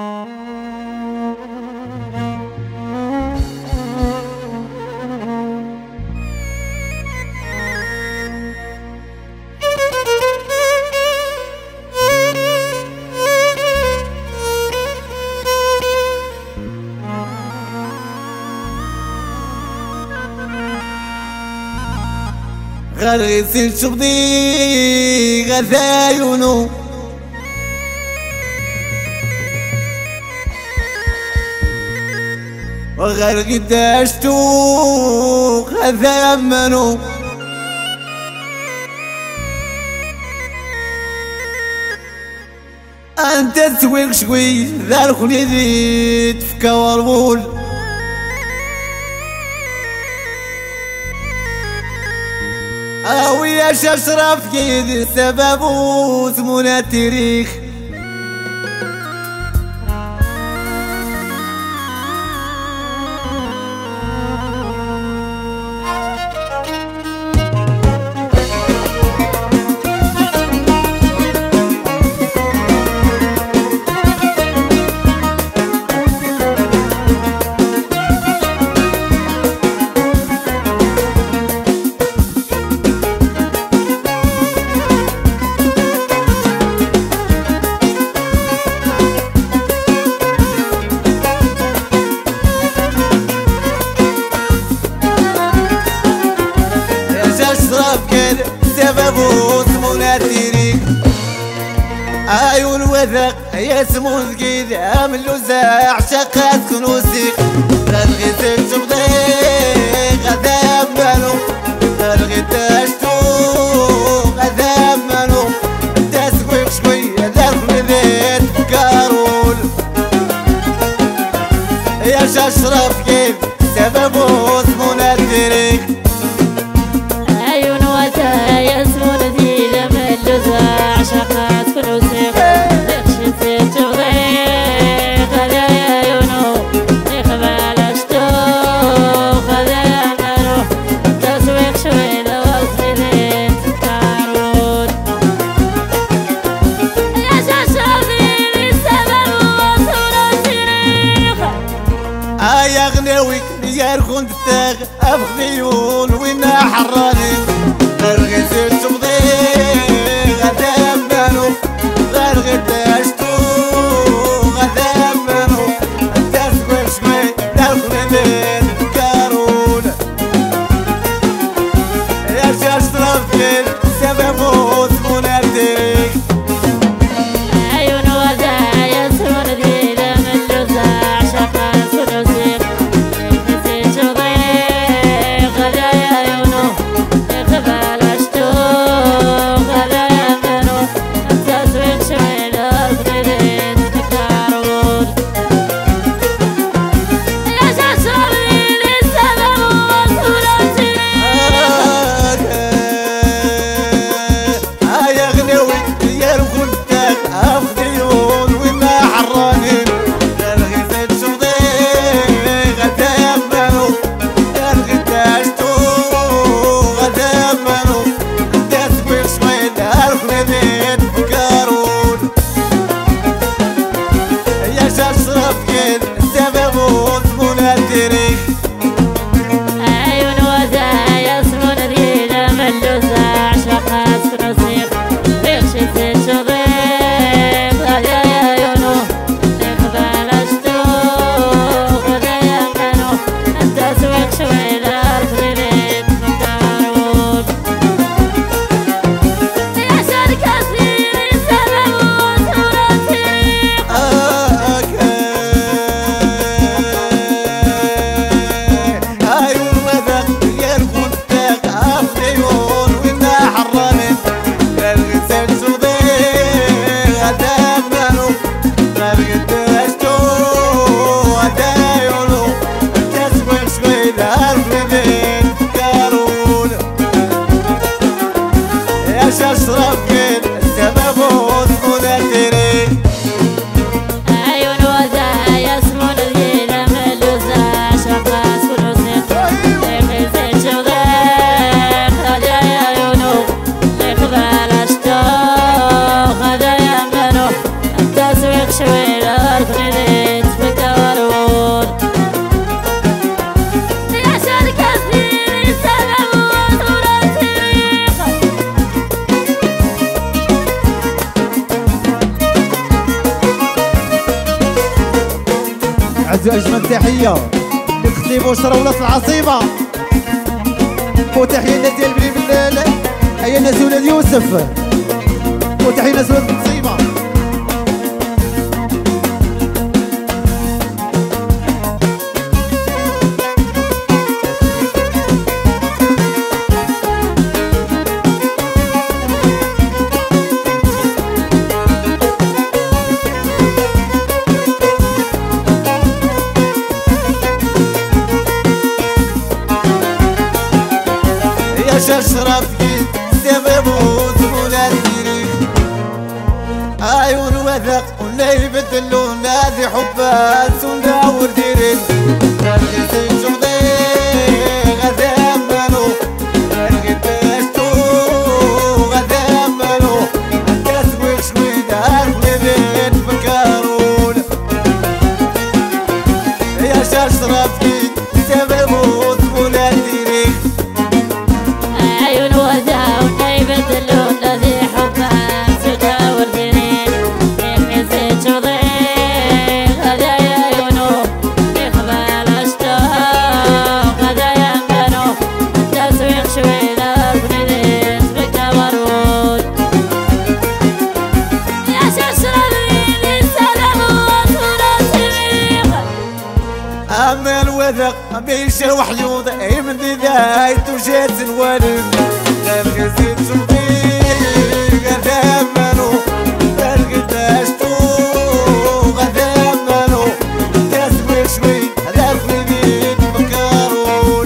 غرغسل شبضي غثايونو وغرقداشتو غثامنو انت تسويق شوي ذا الخليدي تفكا وربول اويا شرف يد سبب وثمون التاريخ سببه ثمون التاريخ عيون وثق يا سمو ثقيل عامل وزاع شقات كنوسيق غنغيت شبضي غدا مالو غنغيت اشتو غدا مالو تسويق شوية داخل ذات كارول يا شرف كيف سببه ثمون التاريخ عشقات فلوسك دخشت تبغي غدا يونو يقبل اشتو غدا نروح تسويق شوي لوصلين كارون يا شاشرفي السبب وصول التاريخ يا غناويك يا ركون تاغ افغيون وين حراني غرغسل تبغي نوزو اجمل تحيه لختي بشرى ولاد العاصمه، وتحيه الناس ديال بني بلال، هيا الناس ولاد يوسف، وتحيه الناس ولاد القصيمه. شرفتي سبب وزمولات ديري عيون وثق ولا يبدلوا نادي حبات ونداور ديري رقيتي جمضي غدا مالو رقيتاشتو غدا مالو كاسوي شوي دار وليدين فكارون يا شرفتي سبب وزمولات ديري بيشر وحيوض من بداية وجات الوالد غير شوفي غدا مالو غلقتاشتو غدا مالو تسوي شوي هذا الخليل مكارون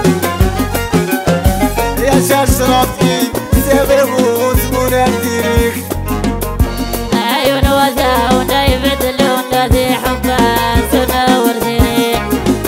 يا شرفتي سبب وزمونات ديريك عيون وزا ونيبدلون الذي حبان سنة وردينيك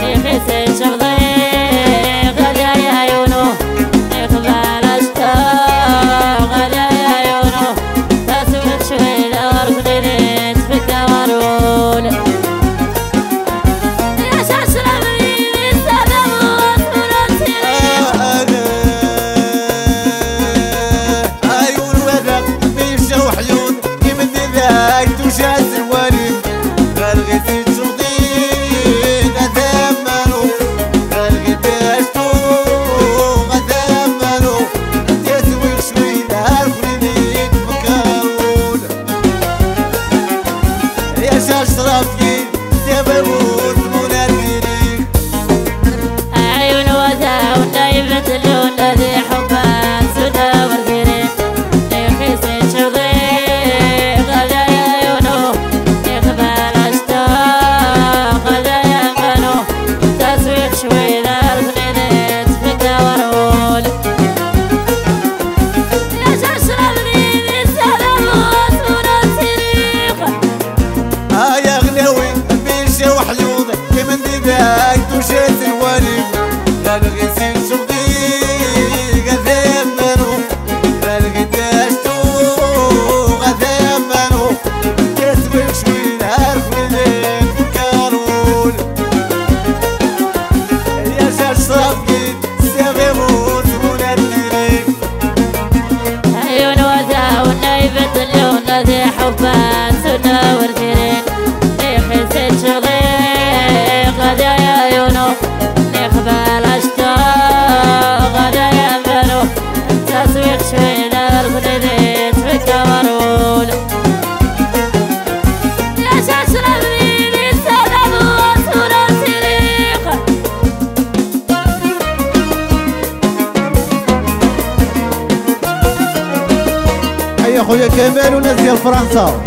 خويا كمال وناس ديال فرنسا،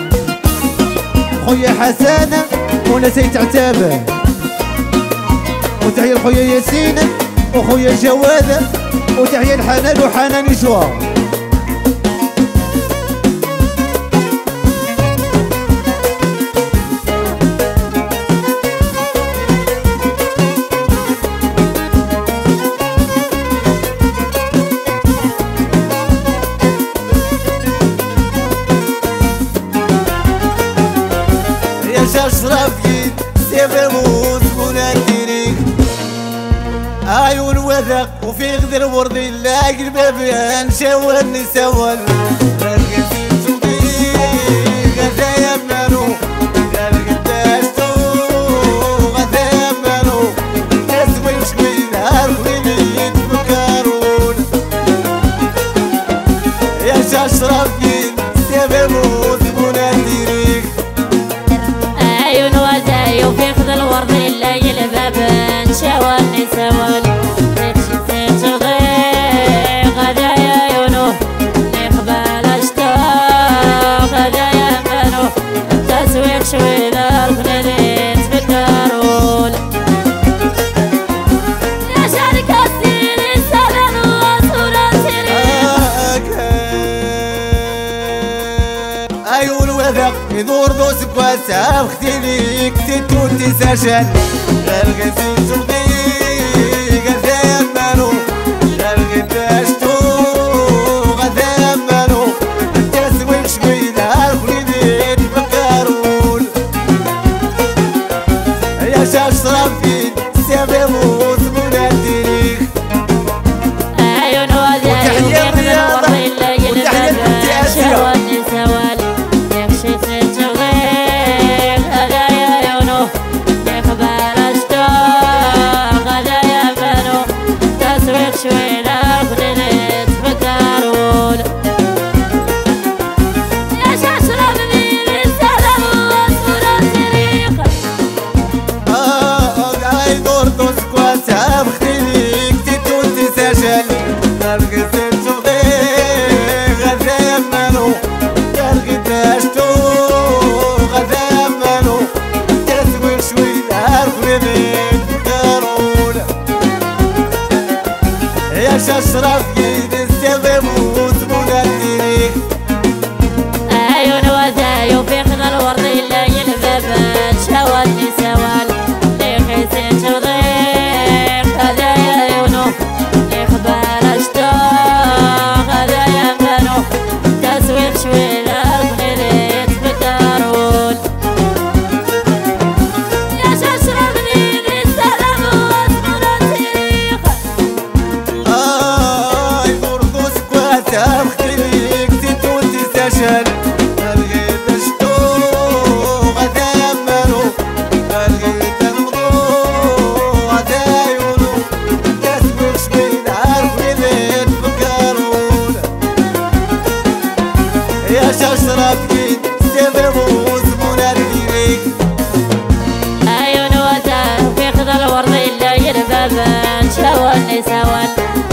خويا حسن وناس عتابه، وتحية لخويا ياسين وخويا جواد، وتحية لحنان وحنان جوا. شرفتي سبب وزموناتي عيون وثق وفي غدر وردي لاقي الباب نشاور نسول رقتي صوتي غدا يمنو غلقتاشتو عيون وثق يدور دوس بواسع وختيلي كتيتو تساشن غالغيتي تبغي غدا مالو غالغيتاشتو غدا مالو تسوي شوينا الخليدين بكارون يا شاش صرافين سيبيمو زمونا التاريخ عيون وذاي وبيخ الورد إلا يلبابا شواني سوال يكشي تتغير غدا عيونو يخبر أشتو غدا يبانو تسويق شوينا خليني تفكرون يا شاش ربي بالسلام وصورة التاريخ هاي دور دوس كواسع بختيلي كتيتو تساشن غالغيتي تبغي غدا مالو غالغيتاشتو غدا مالو تسوي شوينا الخليدين بكارون يا شاش رافيين السيبيمو زمونا التاريخ عيون وذاي وبيخ الورد إلا يلبابا شواني سوال ليخيسي تضيق غدا عيونو يخبر أشتو غدا يبانو تسويق شوينا الخليل تفكرون يا شاش ربني بالسلام وصورة التاريخ دور دوس كواسع بختيلي كتيتو تساشن غالغيتاشتو غدا مالو غالغيتنبضو غدا عيونو تسويق شوينا الخليدين بكارون يا شاش رافيين سيبيمو زمونا التاريخ عيون وذاي وبيخ الورد إلا يلبابا شواني سوال